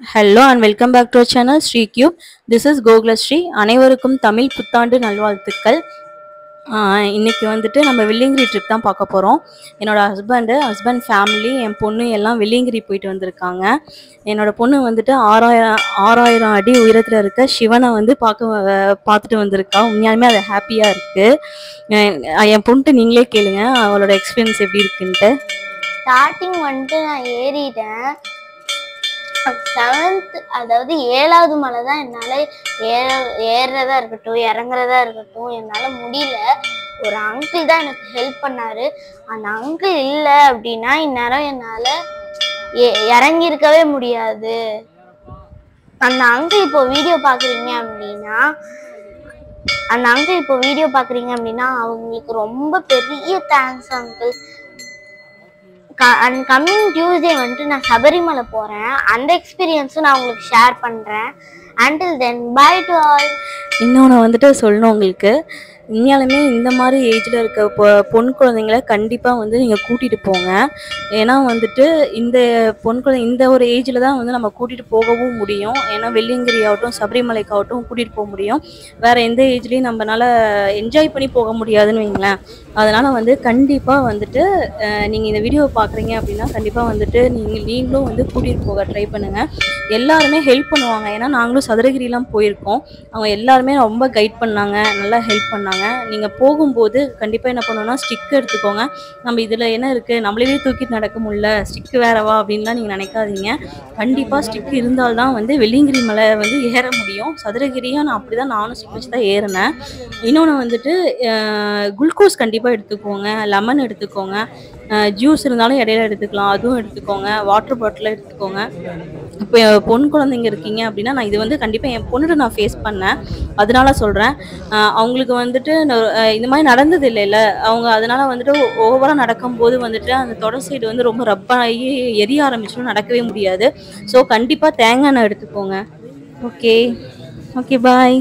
Hello and welcome back to our channel Sri Cube. This is Gogla Sri. அனைவருக்கும் தமிழ் புத்தாண்டு நல்வாழ்த்துக்கள். இன்னைக்கு வந்துட்டு நம்ம வெள்ளியங்கிரி ட்ரிப் தான் பார்க்க போகிறோம். என்னோட ஹஸ்பண்ட் ஃபேமிலி என் பொண்ணு எல்லாம் வெள்ளியங்கிரி போயிட்டு வந்திருக்காங்க. என்னோட பொண்ணு வந்துட்டு 6000 அடி உயரத்தில் இருக்க சிவனை வந்து பார்த்துட்டு வந்திருக்கா. உண்மையாலுமே அது ஹாப்பியாக இருக்குது. என் பொண்ணுட்டு நீங்களே கேளுங்க அவளோட எக்ஸ்பீரியன்ஸ் எப்படி இருக்குன்ட்டு. ஸ்டார்டிங் வந்துட்டு நான் ஏறிட்டேன். 7th அதாவது 7வது மலை தான் என்னால் ஏறுறதா இருக்கட்டும் இறங்குறதா இருக்கட்டும் என்னால் முடியல. ஒரு அங்கிள் தான் எனக்கு ஹெல்ப் பண்ணாரு. அந்த அங்கிள் இல்லை அப்படின்னா இந்நேரம் என்னால் இறங்கியிருக்கவே முடியாது. அந்த அங்கிள் இப்போ வீடியோ பார்க்குறீங்க அப்படின்னா அவங்களுக்கு ரொம்ப பெரிய தேங்க்ஸ் அங்கிள். கம்மிங் டியூஸ்டே வந்துட்டு நான் சபரிமலை போகிறேன். அந்த எக்ஸ்பீரியன்ஸும் நான் உங்களுக்கு ஷேர் பண்ணுறேன். Until then bye to all. இன்னொன்று வந்துட்டு சொல்லணும் உங்களுக்கு, உண்மையாலுமே இந்த மாதிரி ஏஜில் இருக்க பொன் குழந்தைங்கள கண்டிப்பாக வந்து நீங்கள் கூட்டிகிட்டு போங்க. ஏன்னா வந்துட்டு இந்த பொன் குழந்தை இந்த ஒரு ஏஜில் தான் வந்து நம்ம கூட்டிகிட்டு போகவும் முடியும். ஏன்னா வெள்ளியங்கிரி ஆகட்டும் சபரிமலைக்காகட்டும் கூட்டிகிட்டு போக முடியும். வேறு எந்த ஏஜ்லேயும் நம்மளால் என்ஜாய் பண்ணி போக முடியாதுன்னு வைங்களேன். அதனால் வந்து கண்டிப்பாக வந்துட்டு நீங்கள் இந்த வீடியோவை பார்க்குறீங்க அப்படின்னா கண்டிப்பாக வந்துட்டு நீங்களும் வந்து கூட்டிகிட்டு போக ட்ரை பண்ணுங்கள். எல்லாருமே ஹெல்ப் பண்ணுவாங்க. ஏன்னா நாங்களும் சதுரகிரிலாம் போயிருக்கோம். அவங்க எல்லாருமே ரொம்ப கைட் பண்ணாங்க, நல்லா ஹெல்ப் பண்ணாங்க. நீங்கள் போகும்போது கண்டிப்பாக என்ன பண்ணணும்னா ஸ்டிக் எடுத்துக்கோங்க. நம்ம இதில் என்ன இருக்குது, நம்மளே தூக்கிட்டு நடக்க முடியல, ஸ்டிக்கு வேறவா அப்படின்லாம் நீங்கள் நினைக்காதீங்க. கண்டிப்பாக ஸ்டிக் இருந்தால்தான் வந்து வெள்ளியங்கிரி மலை வந்து ஏற முடியும். சதுரகிரியும் நானும் ஸ்டிக் வச்சு தான் ஏறினேன். இன்னொன்று வந்துட்டு குளுக்கோஸ் கண்டிப்பாக எடுத்துக்கோங்க, லெமன் எடுத்துக்கோங்க, ஜூஸ் இருந்தாலும் இடையில எடுத்துக்கலாம், அதுவும் எடுத்துக்கோங்க, வாட்டர் பாட்டில் எடுத்துக்கோங்க. இப்போ பொன் குழந்தைங்க இருக்கீங்க அப்படின்னா நான் இது வந்து கண்டிப்பாக என் பொண்ணுட்டு நான் ஃபேஸ் பண்ணேன், அதனால சொல்கிறேன். அவங்களுக்கு வந்துட்டு இந்த மாதிரி நடந்தது இல்லைல்ல, அவங்க அதனால் வந்துட்டு ஓவராக நடக்கும்போது வந்துட்டு அந்த தொடர் சைடு வந்து ரொம்ப ரப்பாகி எரிய ஆரம்பிச்சிடும், நடக்கவே முடியாது. ஸோ கண்டிப்பாக தேங்காய் எண்ணெய் எடுத்துக்கோங்க. Okay okay bye.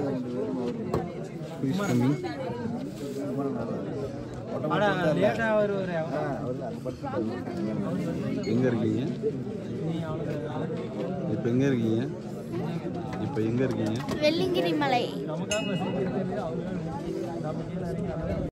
எங்க இருக்கீங்க இப்போ எங்க இருக்கீங்க? வெள்ளியங்கிரி மலை.